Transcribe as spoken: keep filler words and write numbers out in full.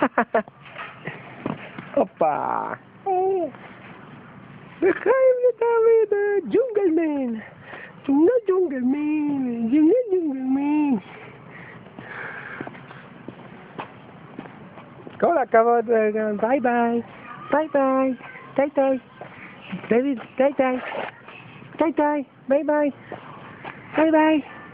Opa! Oh. Begrijp je dan weer de Jungleman? Jungle Jungleman, Jungle Jungleman. Có là cảm ơn, bye bye, bye bye, tay tay, David, tay tay, tay tay, bye bye, bye bye.